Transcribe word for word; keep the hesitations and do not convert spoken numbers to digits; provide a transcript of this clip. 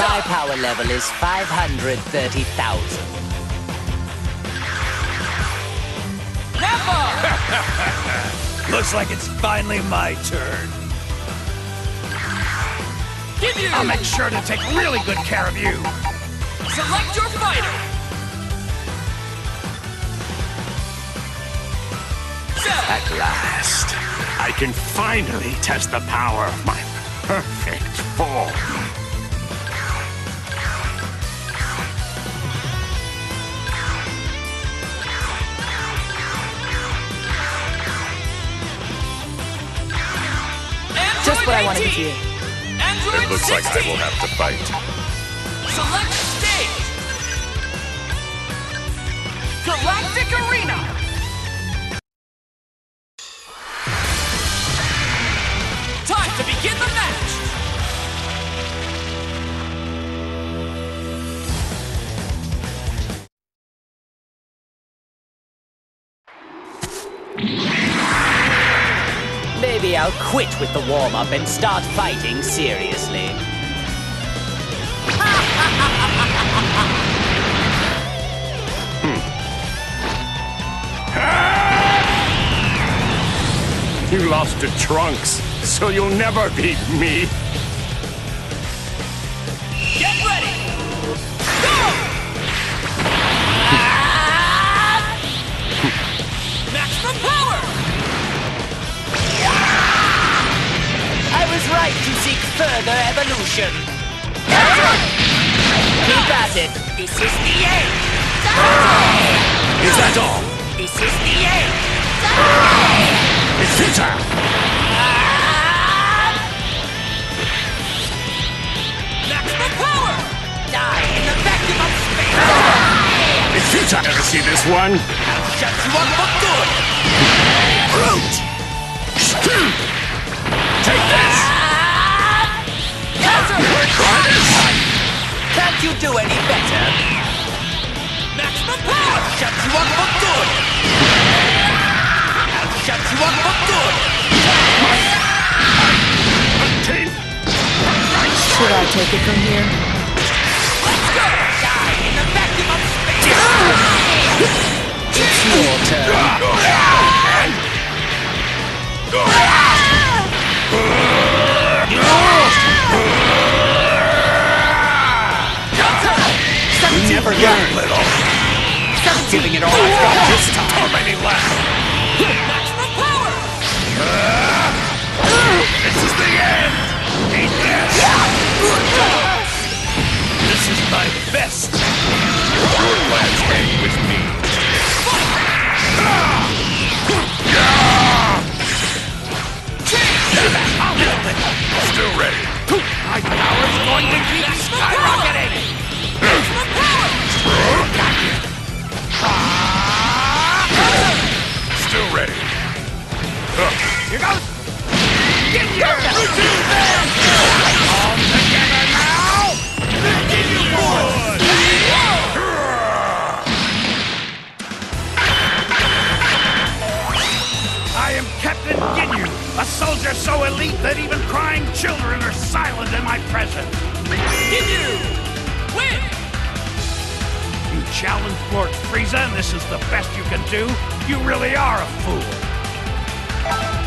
My power level is five hundred thirty thousand. Looks like it's finally my turn. Give you! I'll make sure to take really good care of you. Select your fighter! At last, I can finally test the power of my perfect form. Just what I wanted to hear. Android It looks sixteen. like I will have to fight. Select stage! Galactic Arena! Time to begin the match! Maybe I'll quit with the warm-up and start fighting seriously. You lost to Trunks, so you'll never beat me. Get ready! Go! Maximum power! I was right to seek further evolution. Keep at it. This is the end! Is that all? This is the end! It's futile! Maximum power! Die in the vacuum of space! It's futile. Ever see this one? I'll shut you up for good! Brute! Take this! Counter! Try this! Can't you do any better? Maximum power! I'll shut you up for good! I'll shut you up for good! Team! Should I take it from here? Let's go! Die in the vacuum of space! It's your turn. Never got little. Giving it all I've got this time. How many left? Maximum power! This is the end! Eat this! This is my best! Your plans end with me. Still ready. My power's going to keep skyrocketing! Maximum power! Still ready. Here goes! Get your routine band! All together now! Give you one! I am Captain Ginyu, a soldier so elite that even crying children are silent in my presence. Ginyu! Win! You challenged Lord Frieza and this is the best you can do? You really are a fool.